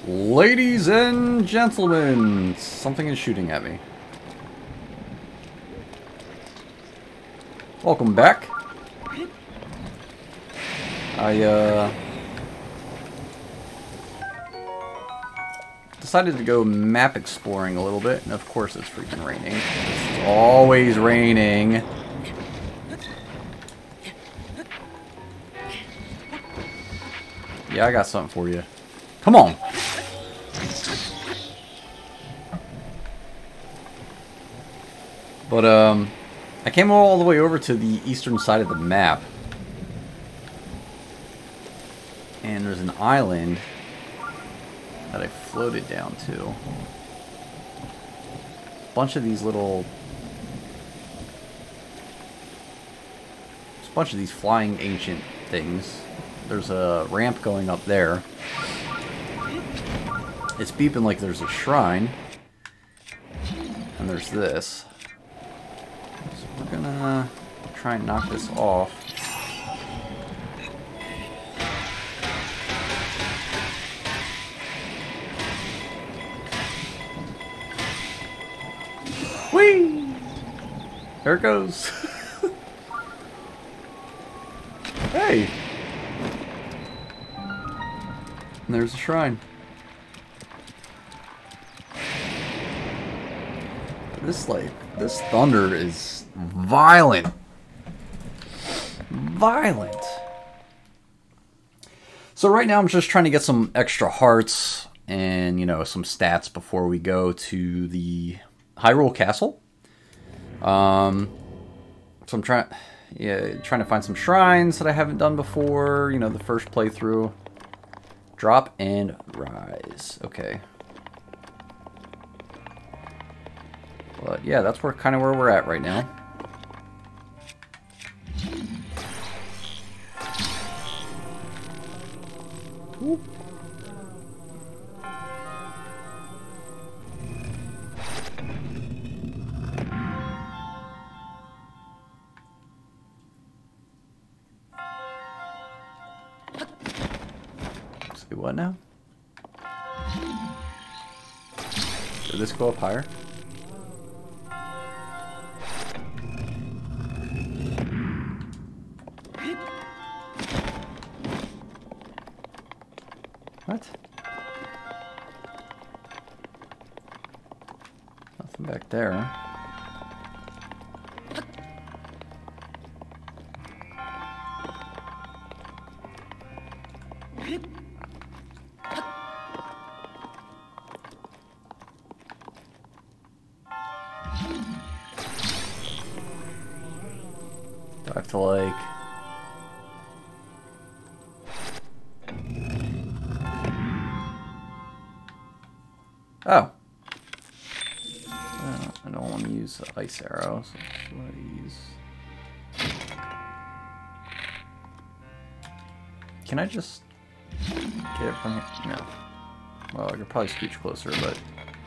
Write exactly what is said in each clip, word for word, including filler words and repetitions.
Ladies and gentlemen, something is shooting at me. Welcome back. I, uh... decided to go map exploring a little bit, and of course it's freaking raining. It's always raining. Yeah, I got something for you. Come on! But, um... I came all the way over to the eastern side of the map. And there's an island that I floated down to. A bunch of these little... There's a bunch of these flying ancient things. There's a ramp going up there. It's beeping like there's a shrine. And there's this. So we're gonna try and knock this off. Whee! There it goes. Hey! And there's a shrine. This, like, this thunder is violent. Violent. So right now I'm just trying to get some extra hearts and, you know, some stats before we go to the Hyrule Castle. Um, so I'm trying, yeah, trying to find some shrines that I haven't done before. You know, the first playthrough. Drop and rise. Okay. But yeah, that's where kind of where we're at right now. Whoop. See what now? Did this go up higher? What? Nothing back there. Do I have to, like... Oh. Uh, I don't want to use the ice arrow, so I'm going to use... Can I just get it from here? No. Well, I could probably scooch closer, but...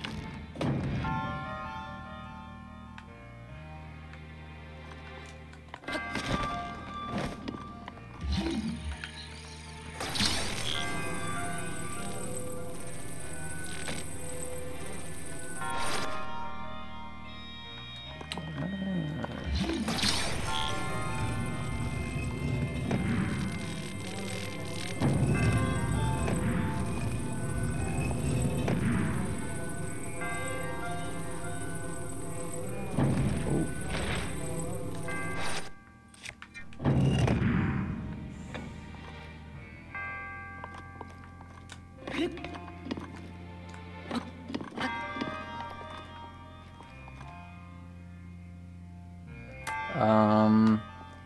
Um,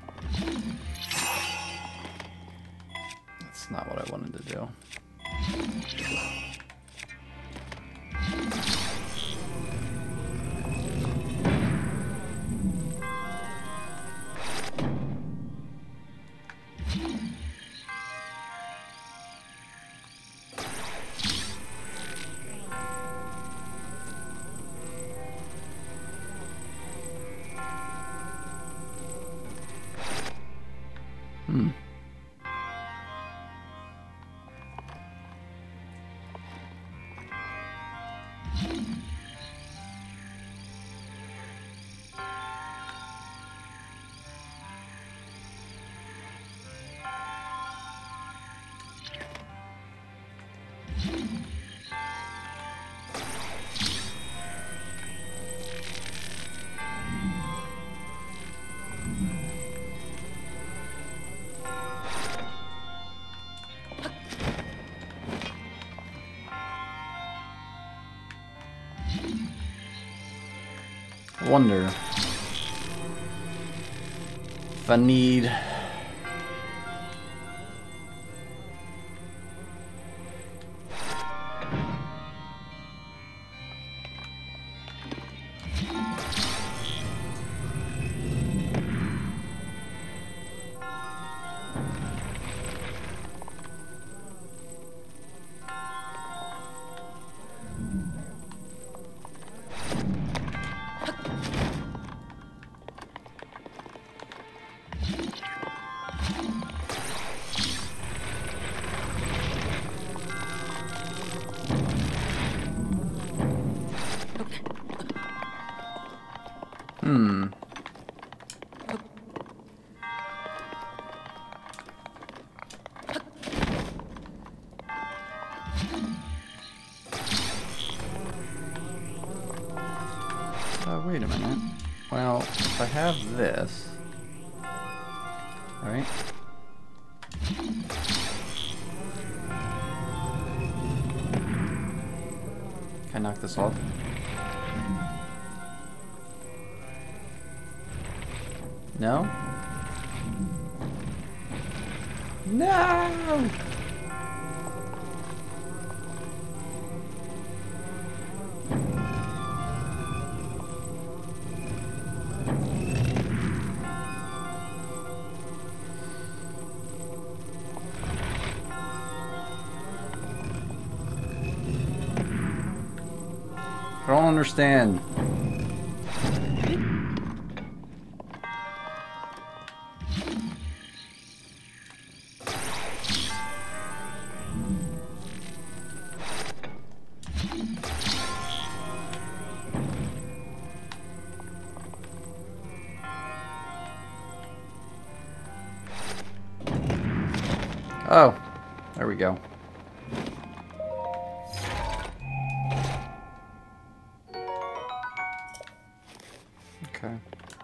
that's not what I wanted to do. Hmm. I wonder if I need... Hmm. Uh, wait a minute. Well, if I have this... Alright. Can I knock this off? No? No! I don't understand. Oh, there we go. Okay.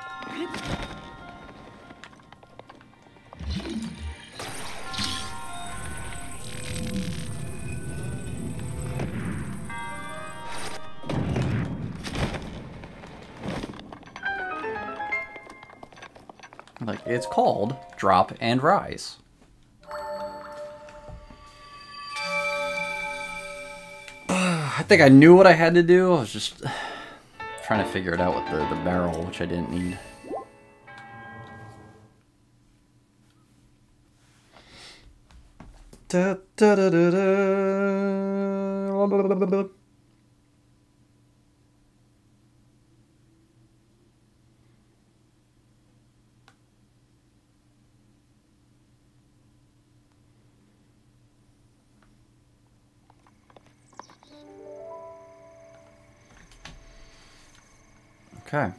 Like, it's called Drop and Rise. I think I knew what I had to do. I was just trying to figure it out with the, the barrel, which I didn't need. Da, da, da, da, da. Okay.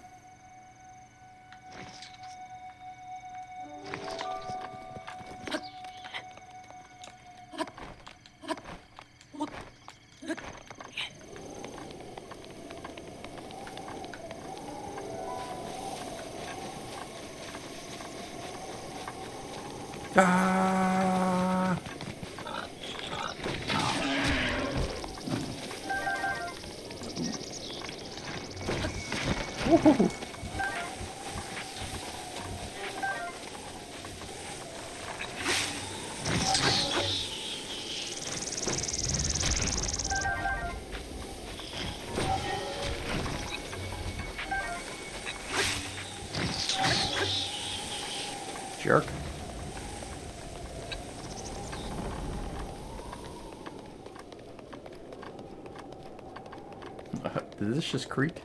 Ah! Woohoo! Jerk. Uh, did this just creak?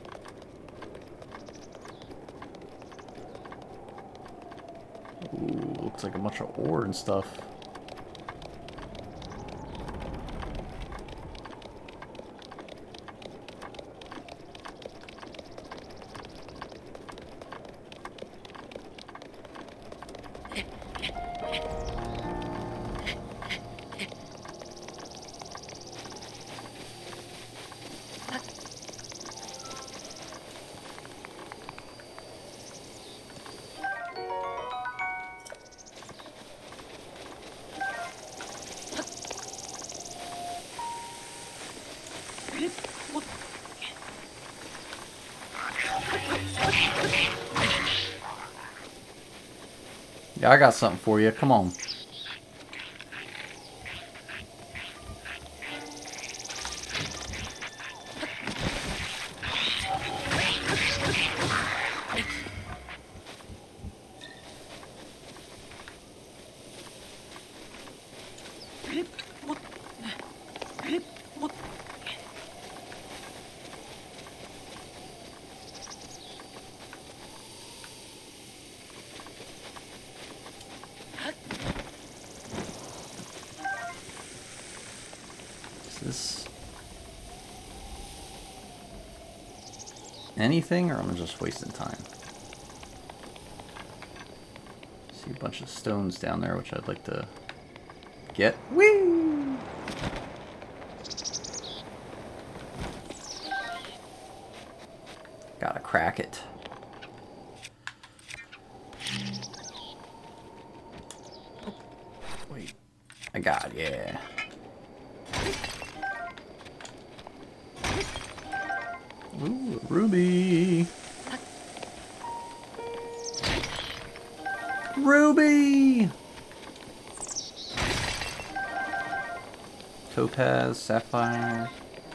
Ooh, looks like a bunch of ore and stuff. Yeah, I got something for you. Come on. This anything, or I'm just wasting time? See a bunch of stones down there, which I'd like to get. Whee! Gotta crack it. Oh, wait. I got it, yeah. Ooh, ruby. Ruby. Topaz, sapphire.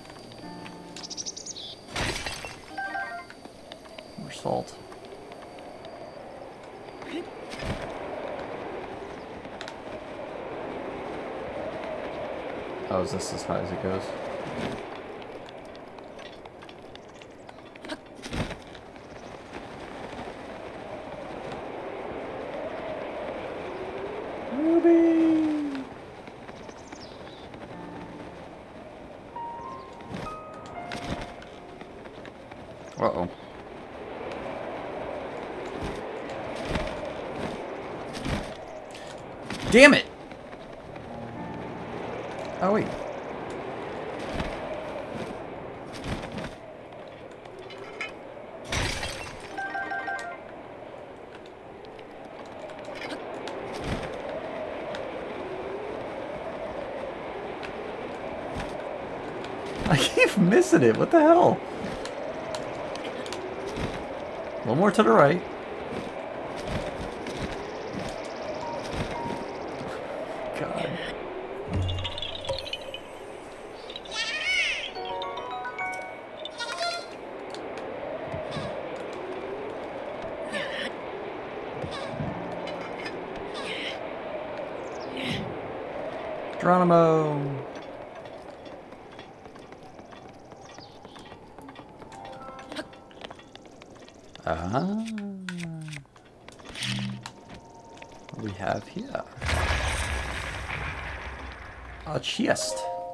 More salt. Oh, is this as high as it goes? Ruby! Uh-oh. Damn it! Oh, wait. I keep missing it. What the hell? One more to the right. God. Geronimo. Ah. What do we have here? A chest.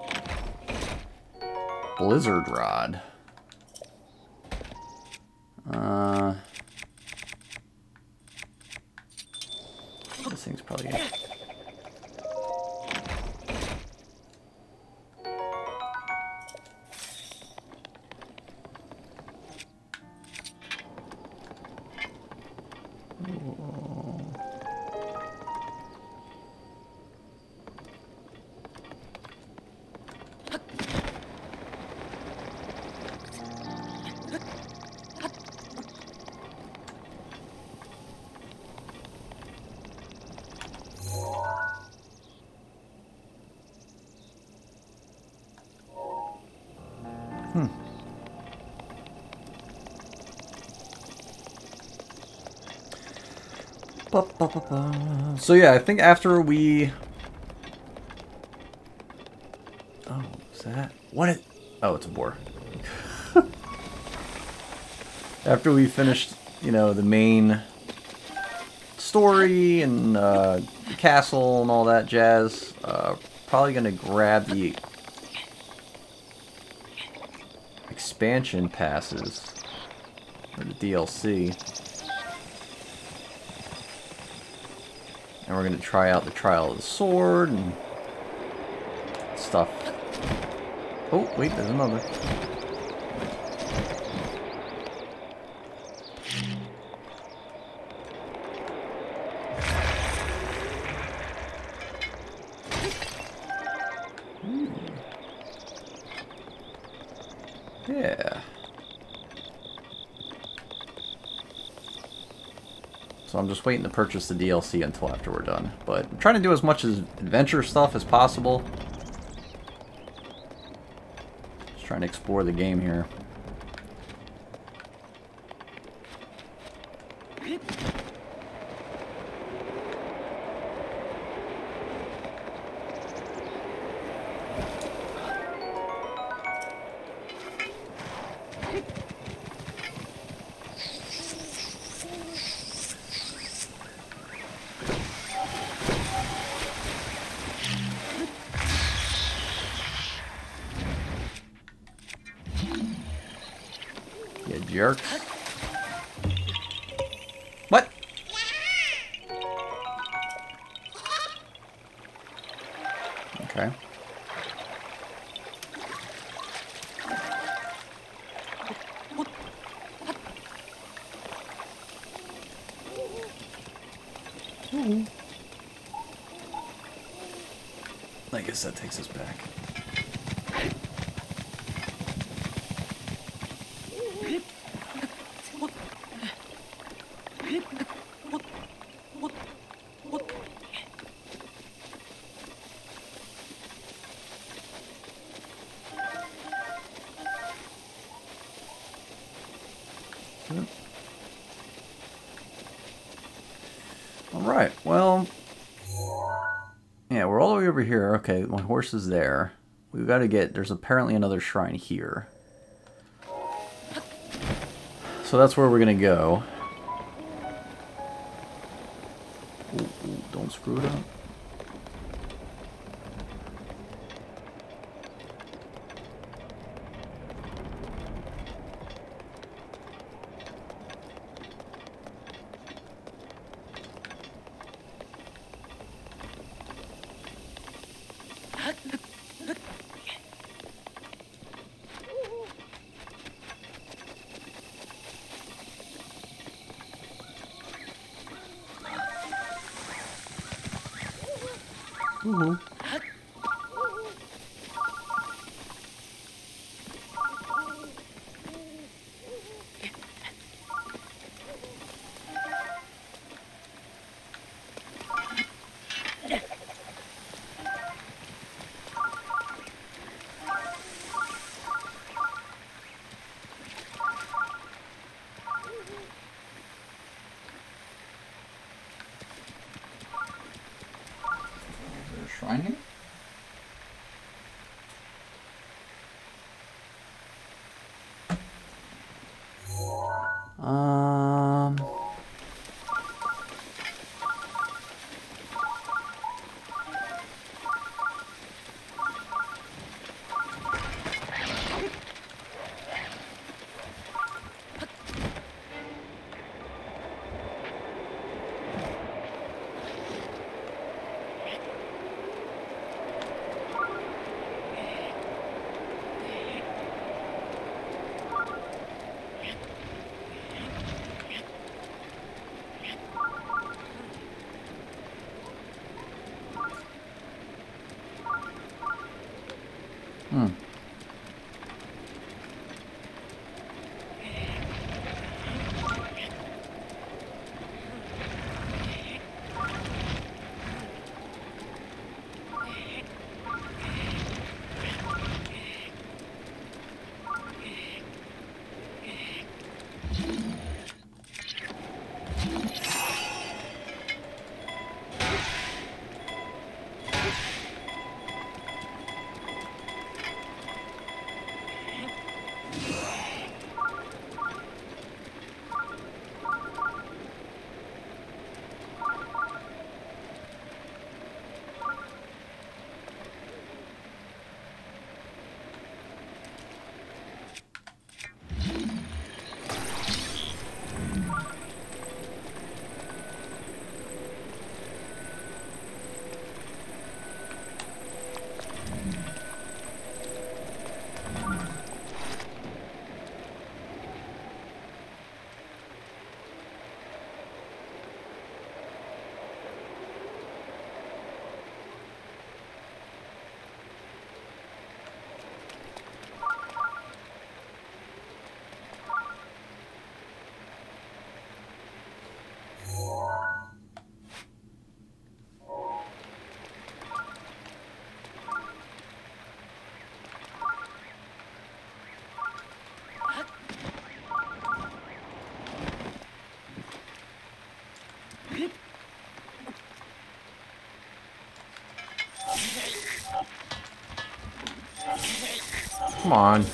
Blizzard rod. Uh. This thing's probably good. Hmm. Ba, ba, ba, ba. So yeah, I think after we... Oh, is that... What it... Oh, it's a boar. After we finished, you know, the main story and uh, the castle and all that jazz, uh, probably gonna grab the expansion passes or the D L C, and we're gonna try out the Trial of the Sword and stuff. Oh wait, there's another. Yeah. So I'm just waiting to purchase the D L C until after we're done. But I'm trying to do as much as adventure stuff as possible. Just trying to explore the game here. Jerk. What? Okay. Mm-hmm. I guess that takes us back. Alright, well, yeah, we're all the way over here. Okay, my horse is there. We've got to get, there's apparently another shrine here. So that's where we're going to go. Ooh, ooh, don't screw it up. Ooh. Shrine here? Um... Hmm. Come on.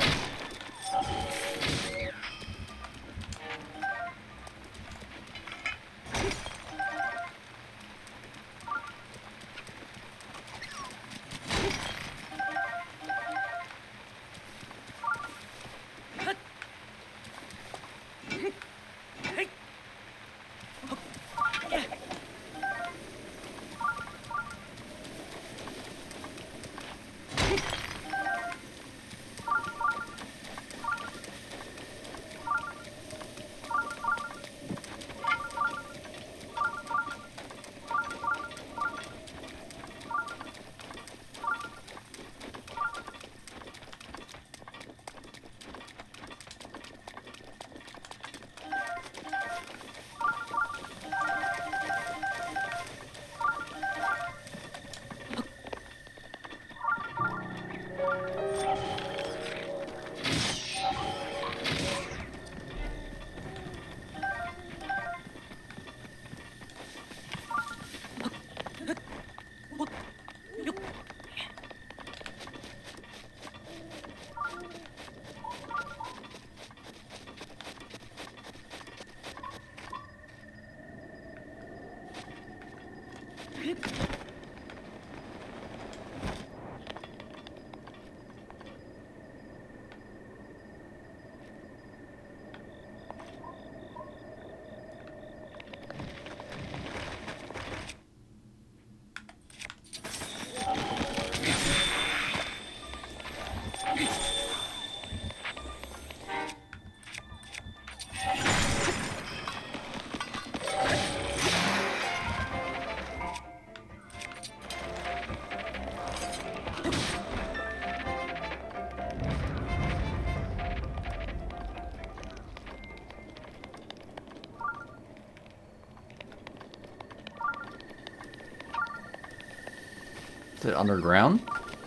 Is it underground?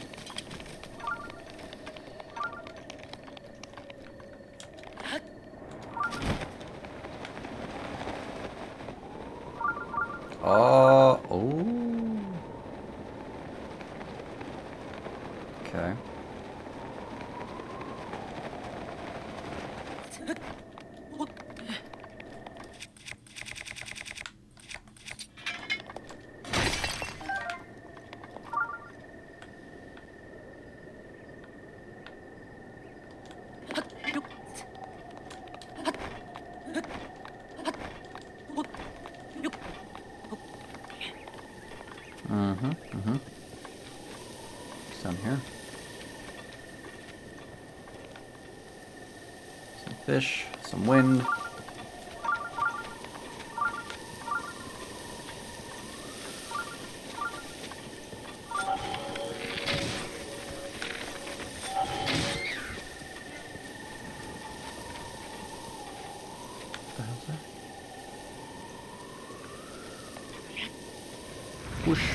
Uh, oh. Okay. Mm-hmm, mm-hmm. What's down here? Some fish, some wind. What the hell's that? Whoosh.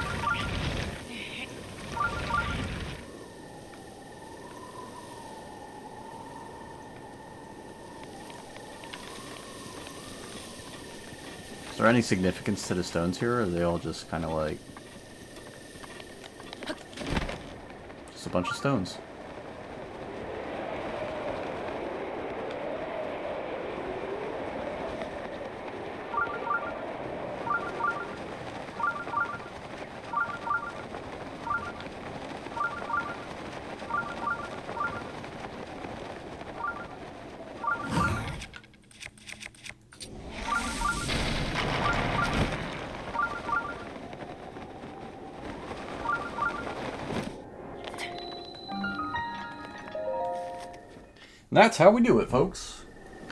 Is there any significance to the stones here, or are they all just kind of like... just a bunch of stones? That's how we do it, folks.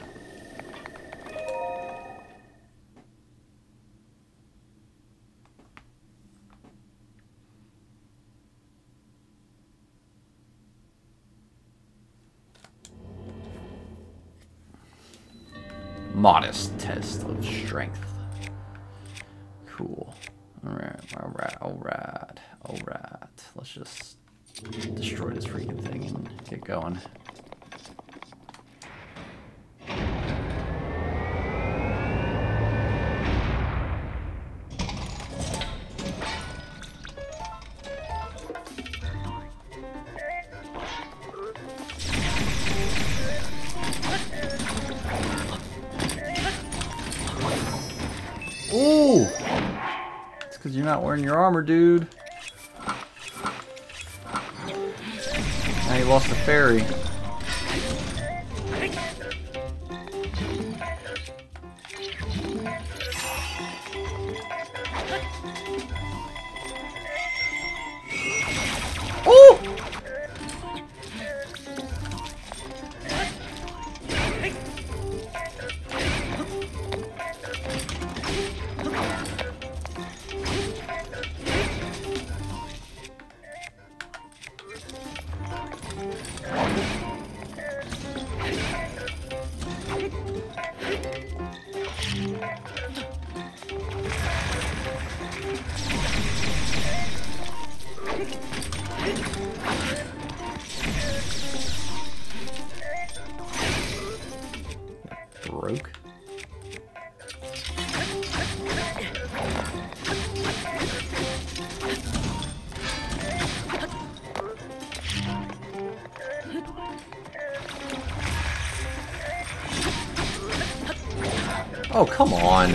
Modest test of strength. Cool. Alright, alright, alright, alright. Let's just destroy this freaking thing and get going. you're not wearing your armor, dude. Now you lost the fairy. Oh! Broke. Oh, come on.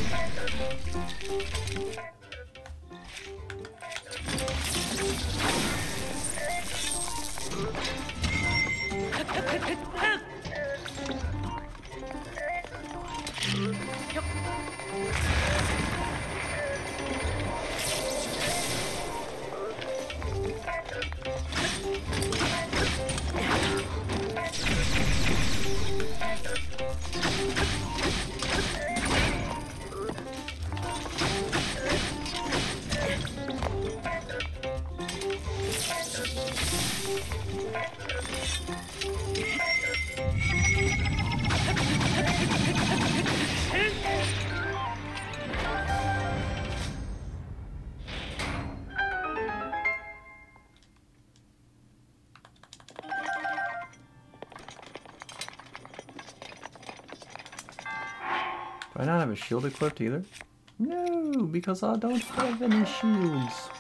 Do I not have a shield equipped either? No, because I don't have any shields.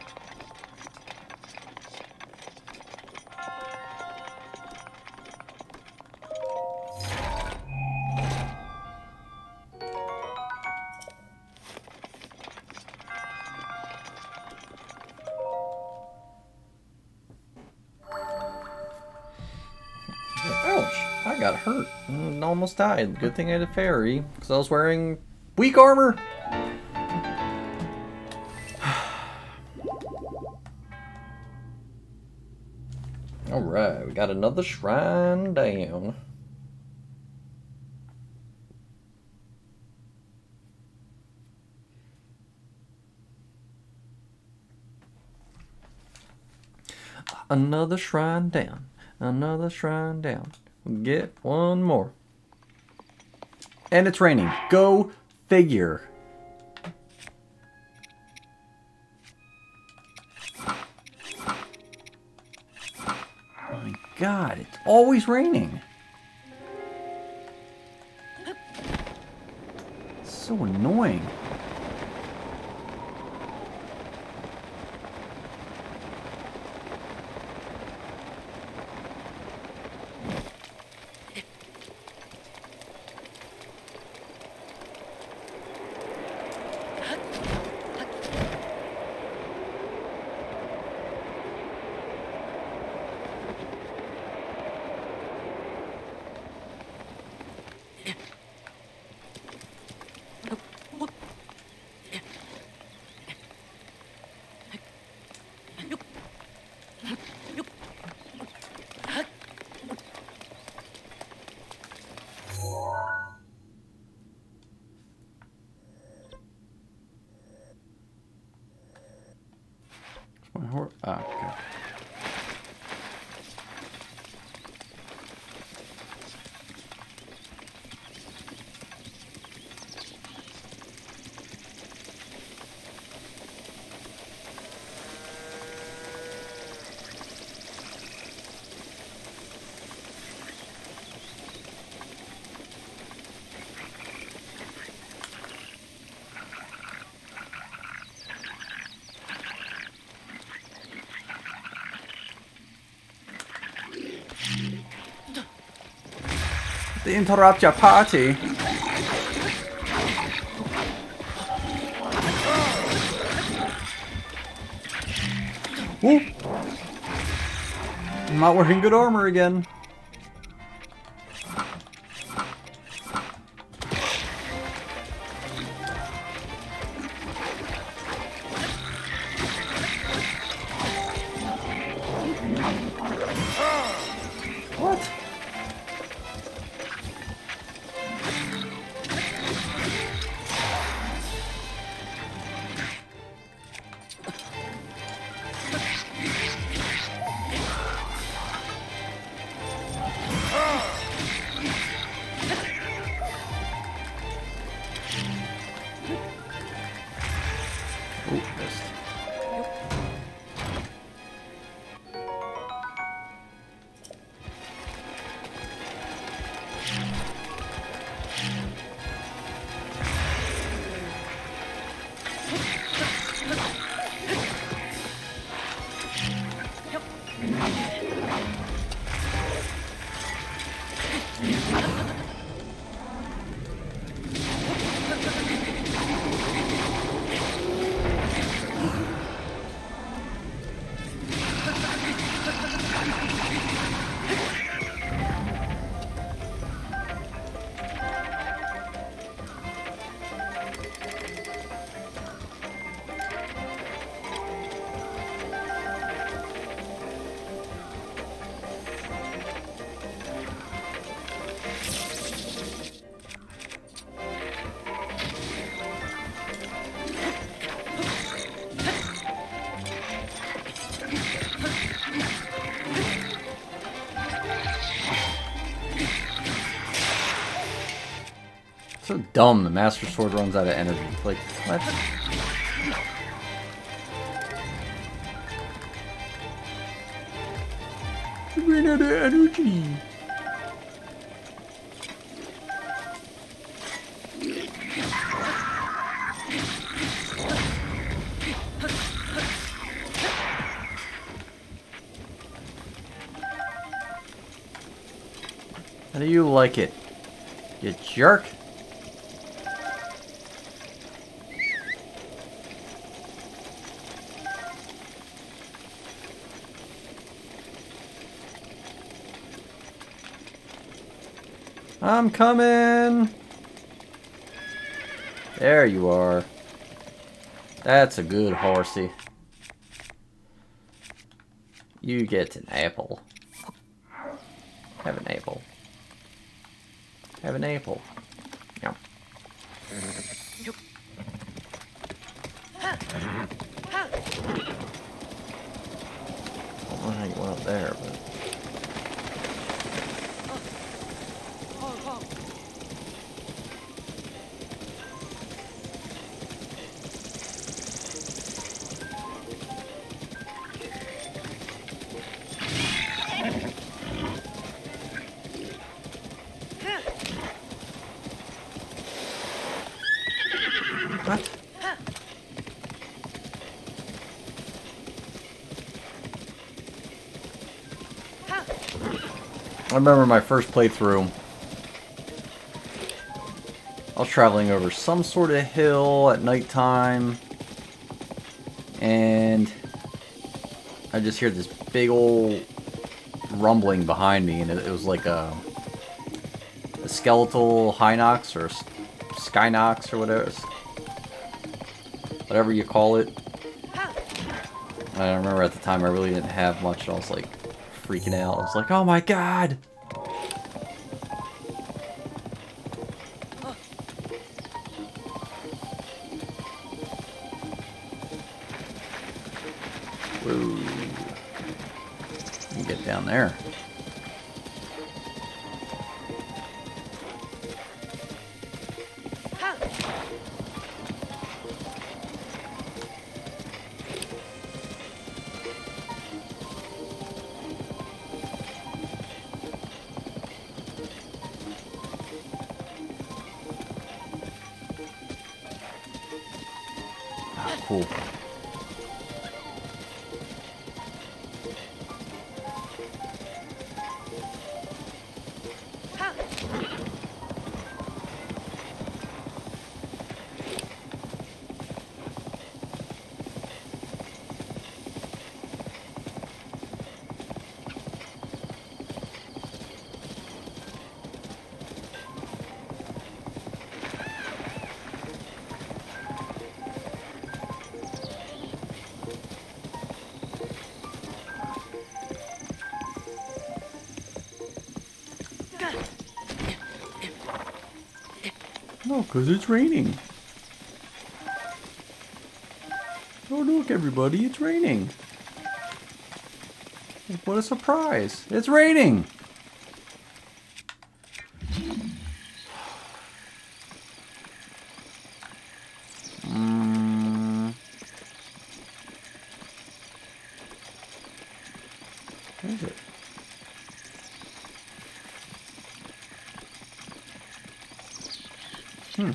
Ouch! I got hurt and almost died. Good thing I had a fairy, because I was wearing weak armor. Alright, we got another shrine down. Another shrine down. Another shrine down. We'll get one more. And it's raining. Go figure. Oh my god, it's always raining. It's so annoying. Ah, okay. They interrupt your party. I'm not wearing good armor again. What? Ooh, missed. So dumb, the Master Sword runs out of energy. Like, what? I ran out of energy. How do you like it, you jerk? I'm coming! There you are. That's a good horsey. You get an apple. Have an apple. Have an apple. Yum. I don't know how you went up there, but... What? I remember my first playthrough. I was traveling over some sort of hill at nighttime, and I just hear this big old rumbling behind me, and it, it was like a, a skeletal Hinox or Skynox or whatever. Whatever you call it. I remember at the time I really didn't have much, and I was like freaking out. I was like, oh my god! Whoa. You can get down there. Cool. No, because it's raining. Oh, look, everybody, it's raining. What a surprise. It's raining. Mm. Where is it? Hmm.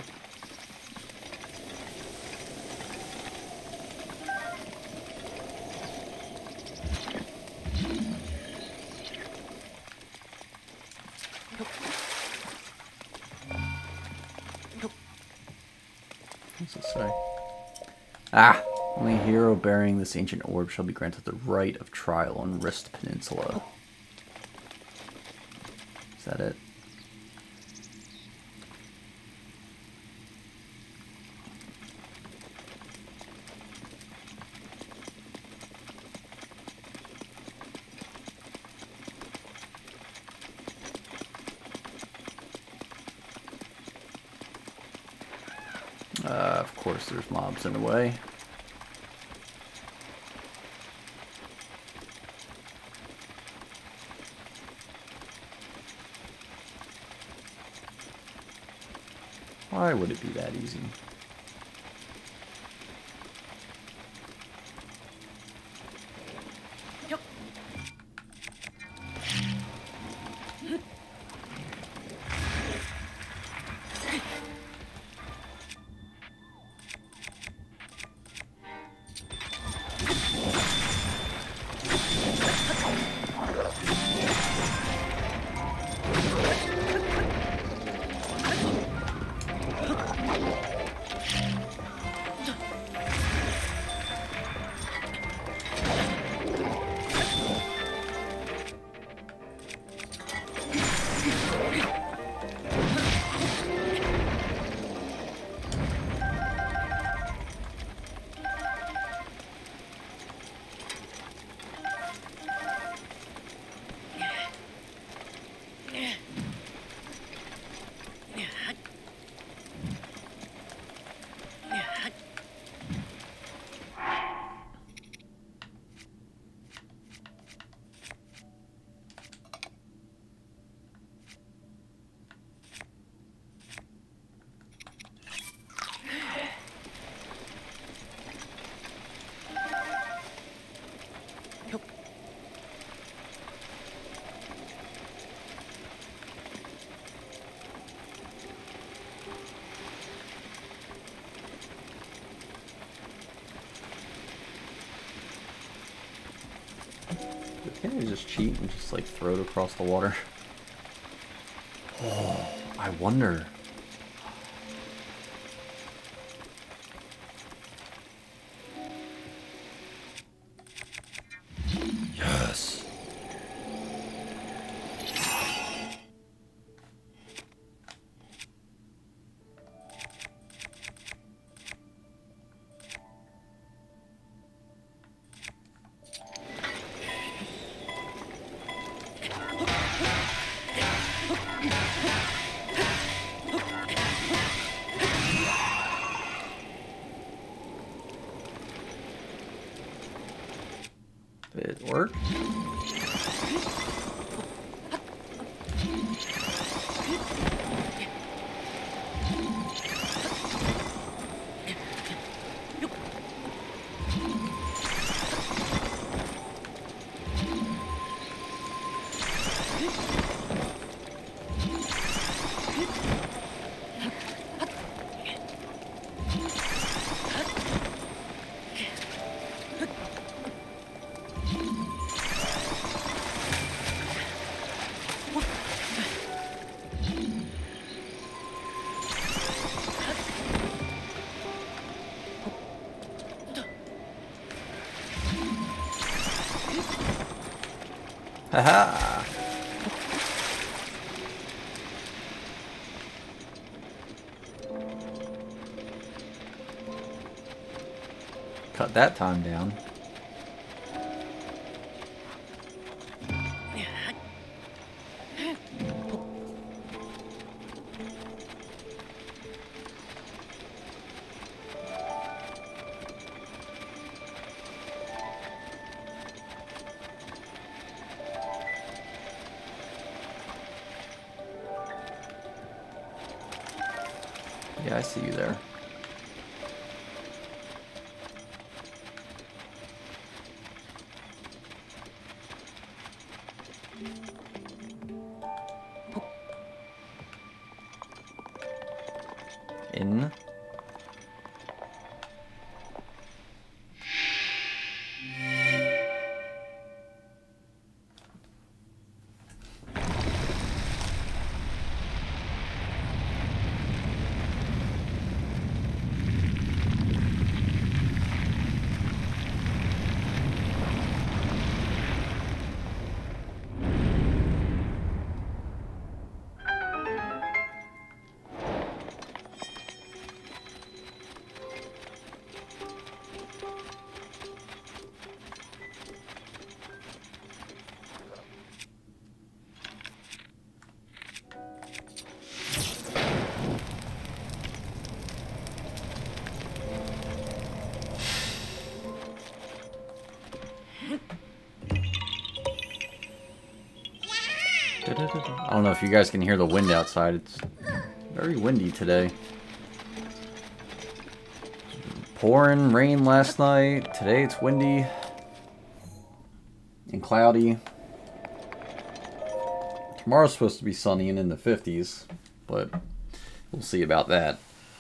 What's it say? Ah! Only a hero bearing this ancient orb shall be granted the right of trial on Rist Peninsula. Is that it? Uh, of course, there's mobs in the way. Why would it be that easy? Can't you just cheat and just like throw it across the water? Oh, I wonder. Yes. Did it work? Haha! Cut that time down. Yeah, I see you there. In. I don't know if you guys can hear the wind outside. It's very windy today. Pouring rain last night. Today it's windy and cloudy. Tomorrow's supposed to be sunny and in the fifties, but we'll see about that.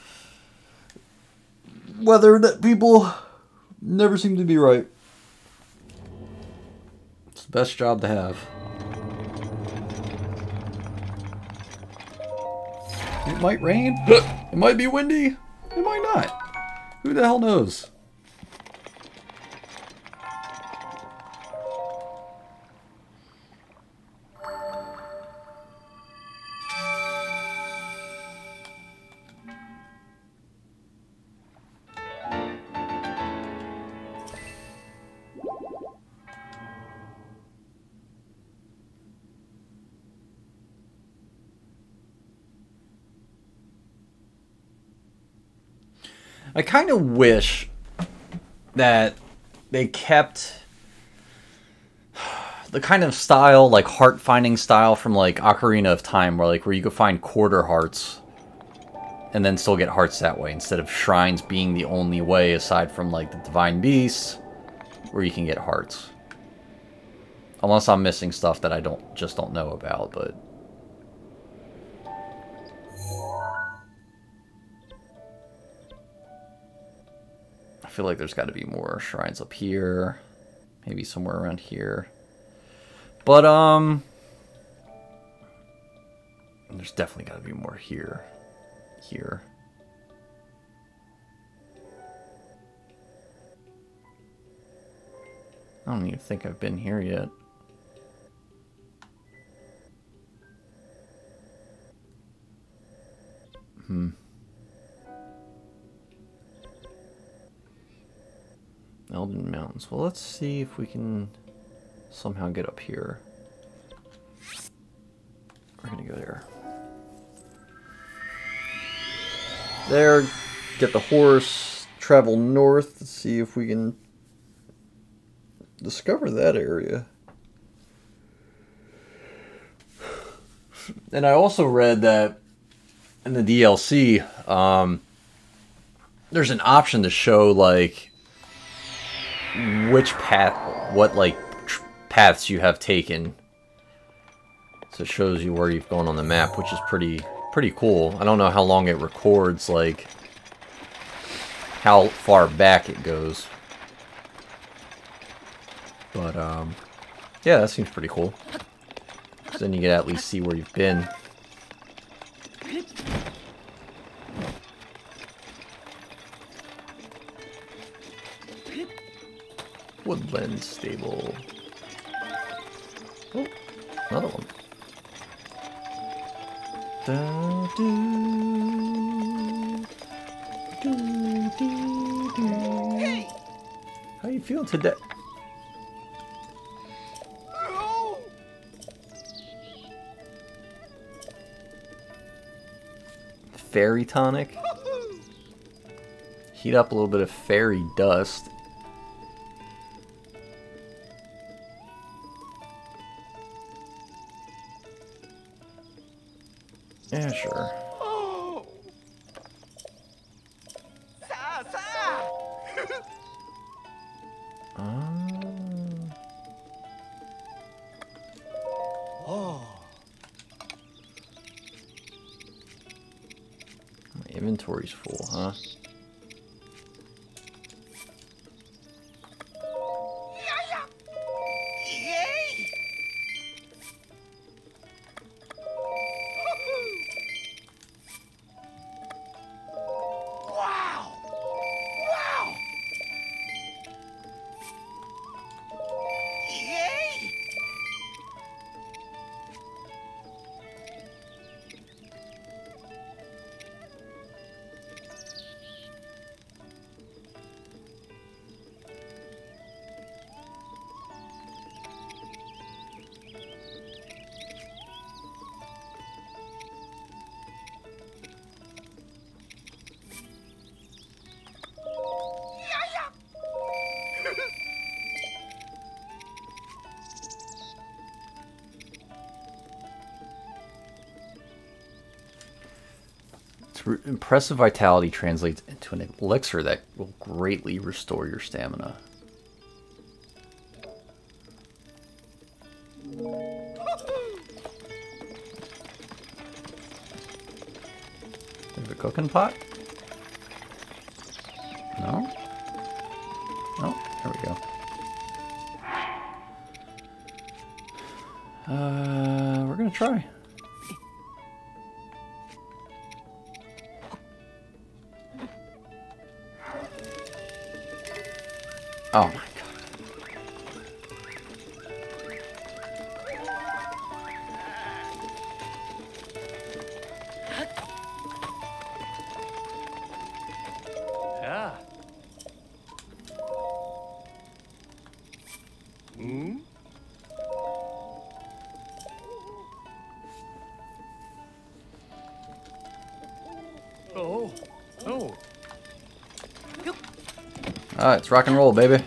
Weather that people never seem to be right. It's the best job to have. It might rain. It might be windy. It might not. Who the hell knows? I kind of wish that they kept the kind of style, like heart-finding style from like Ocarina of Time, where like where you could find quarter hearts and then still get hearts that way, instead of shrines being the only way, aside from like the Divine Beasts, where you can get hearts. Unless I'm missing stuff that I don't just don't know about, but I feel like there's got to be more shrines up here. Maybe somewhere around here. But, um... there's definitely got to be more here. Here. I don't even think I've been here yet. Hmm. Elden Mountains. Well, let's see if we can somehow get up here. We're gonna go there. There, get the horse, travel north to see if we can discover that area. And I also read that in the D L C, um, there's an option to show, like, which path, what, like, tr paths you have taken. So it shows you where you've gone on the map, which is pretty, pretty cool. I don't know how long it records, like, how far back it goes. But, um, yeah, that seems pretty cool. So then you can at least see where you've been. Woodland Stable. Oh, another one. Da, do, do, do, do. Hey! How you feeling today? Oh. Fairy tonic. Heat up a little bit of fairy dust. Yeah, sure. Oh. My inventory's full, huh? Impressive vitality translates into an elixir that will greatly restore your stamina. There's a cooking pot? No? Oh, there we go. Uh, we're gonna try. Oh my god. Yeah. Hmm? Oh. Oh. Alright, it's rock and roll, baby.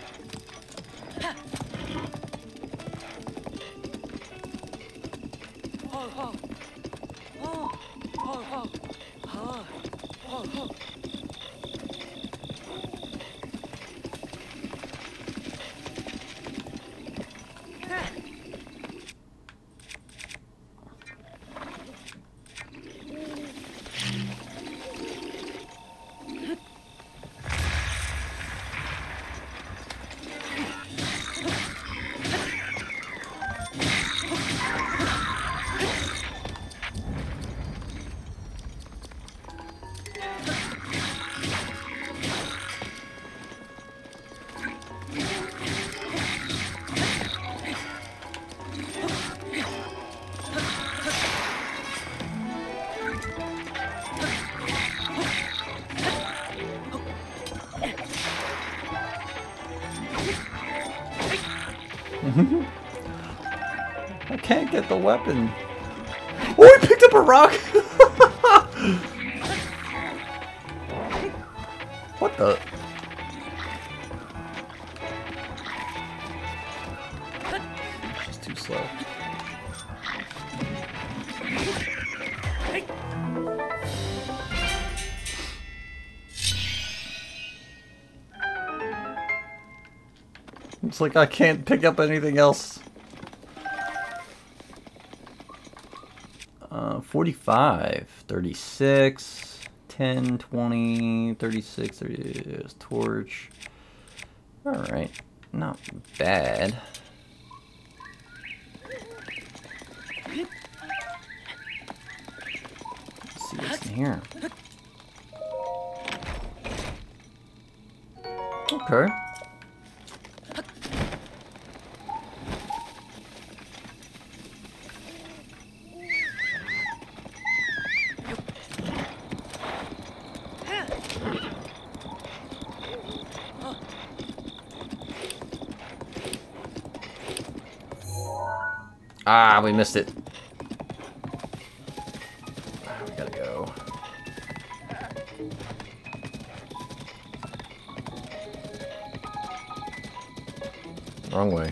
I can't get the weapon. Oh, he picked up a rock! What the? She's too slow. It's like I can't pick up anything else. Uh, forty-five, thirty-six, ten, twenty, thirty-six, thirty, torch. Alright, not bad. Let's see what's in here. Okay. Ah, we missed it. We gotta go. Wrong way.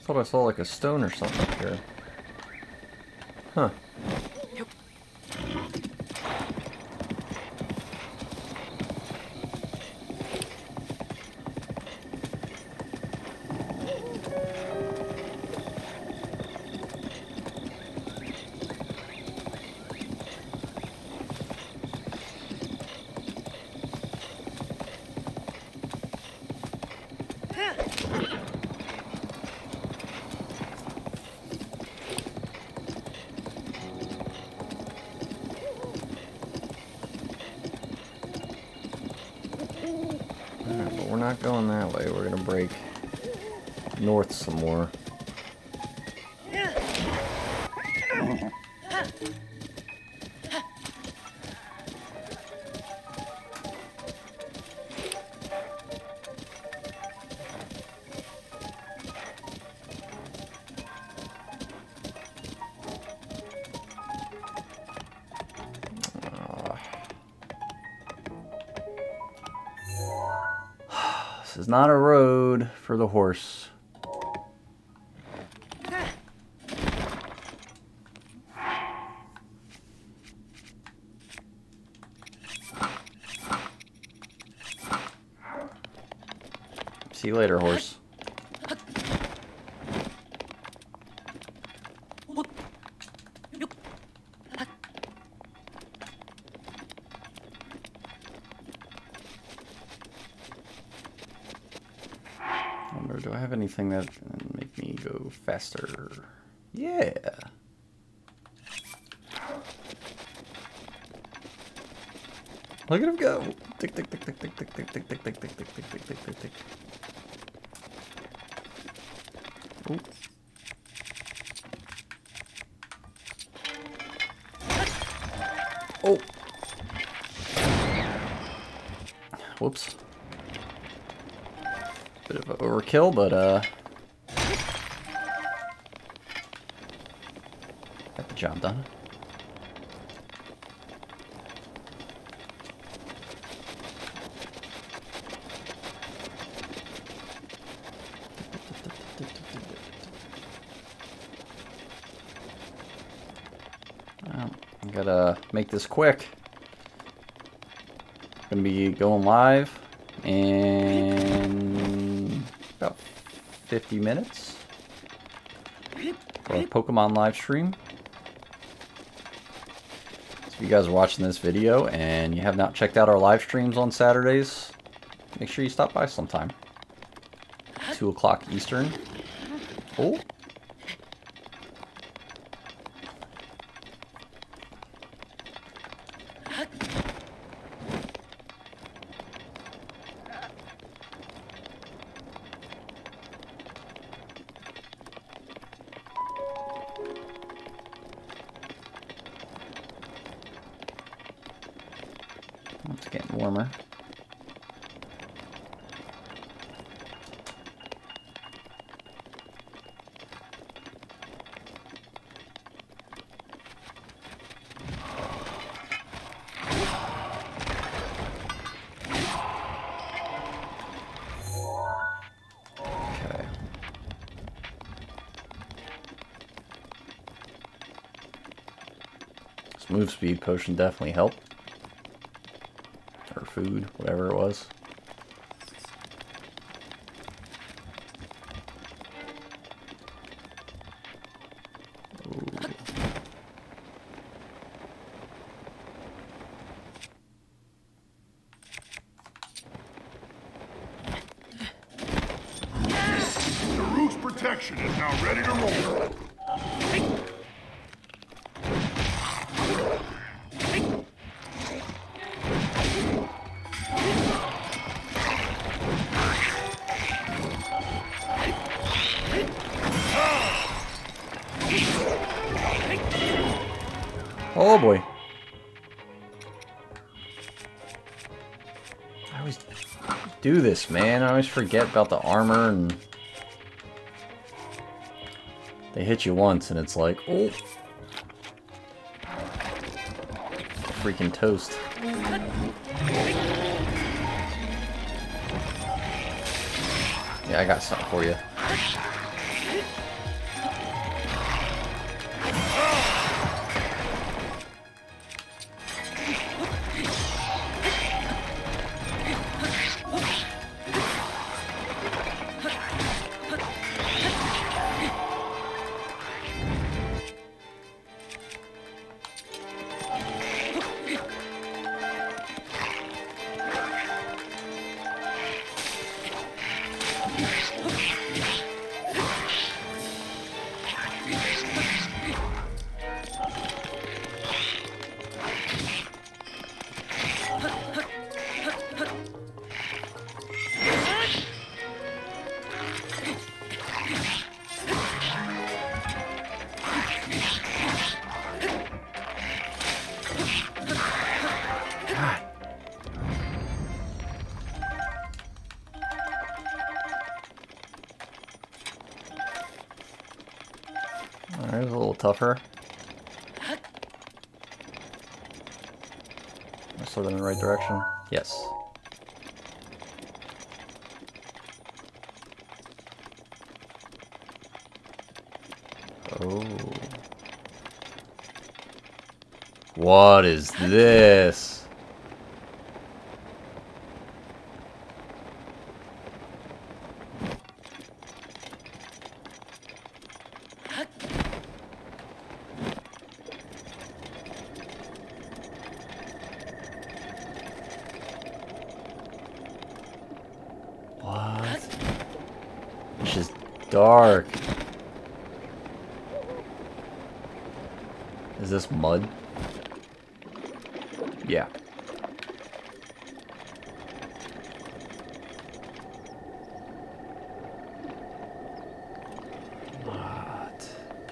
thought I saw like a stone or something up here. Huh. We're not going that way. We're gonna break north some more. This is not a road for the horse. See you later, horse. Do I have anything that can make me go faster? Yeah. Look at him go. Tick tick tick tick tick tick tick tick tick tick tick tick tick tick tick tick tick. Ooh. Oh. Whoops. Bit of an overkill, but uh, got the job done. Well, I gotta make this quick. Gonna be going live in about fifty minutes for a Pokemon live stream. So if you guys are watching this video and you have not checked out our live streams on Saturdays, make sure you stop by sometime. two o'clock Eastern. Oh. It's getting warmer. Okay. This move speed potion definitely helped. Or food, whatever it was. Ooh. The root's protection is now ready to roll. Oh boy. I always do this, man. I always forget about the armor and they hit you once and it's like, oh. Freaking toast. Yeah, I got something for you. Alright, a little tougher. I saw them in the right direction. Yes. Oh. What is this? What? It's just dark. Is this mud? Yeah. What?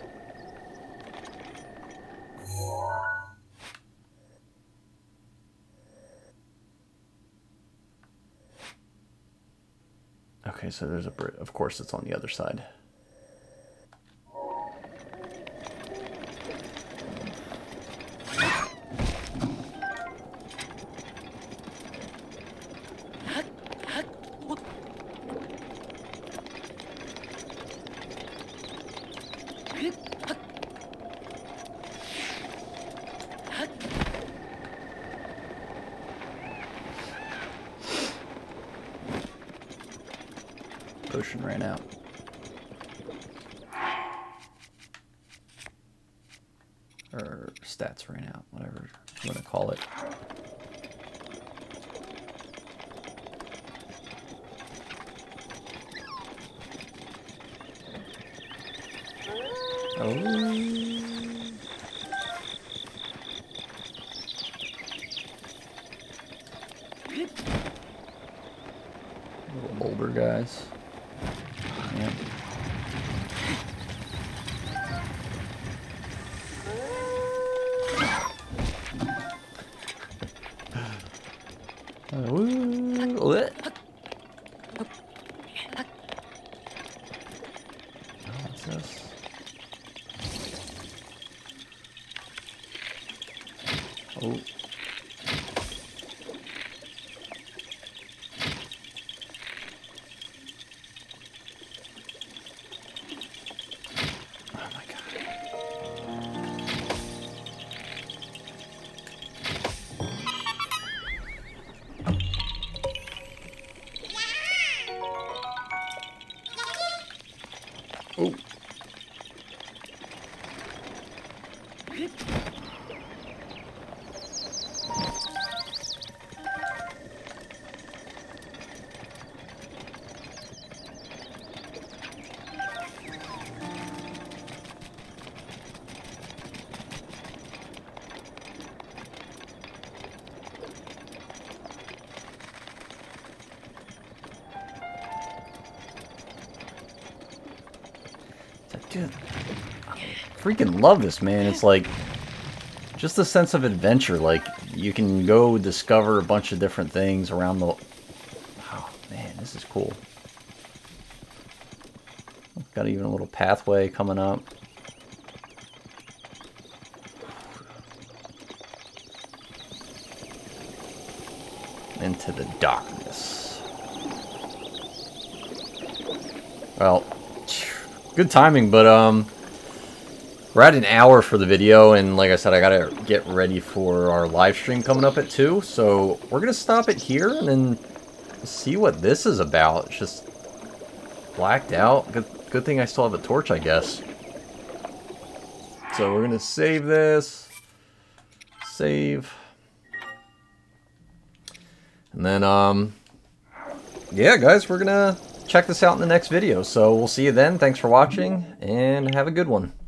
Okay, so there's a bridge. Of course, it's on the other side. Potion ran out. Or stats ran out, whatever you want to call it. Oh. Little boulder guys. Yep. Uh, woo, what? Oh, what's this? Oh. Oh. Dude, I freaking love this, man. It's like just a sense of adventure. Like you can go discover a bunch of different things around the. Oh man, this is cool. Got even a little pathway coming up. Into the darkness. Well. Good timing, but um, we're at an hour for the video, and like I said, I gotta get ready for our live stream coming up at two. So we're gonna stop it here and then see what this is about. It's just blacked out. Good, good thing I still have a torch, I guess. So we're gonna save this, save, and then um, yeah, guys, we're gonna check this out in the next video. So we'll see you then. Thanks for watching, and have a good one.